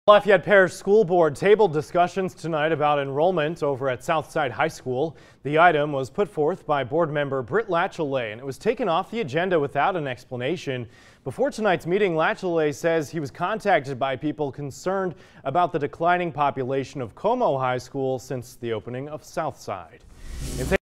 Lafayette Parish School Board tabled discussions tonight about enrollment over at Southside High School. The item was put forth by board member Britt Latchelay, and it was taken off the agenda without an explanation. Before tonight's meeting, Latchelay says he was contacted by people concerned about the declining population of Como High School since the opening of Southside.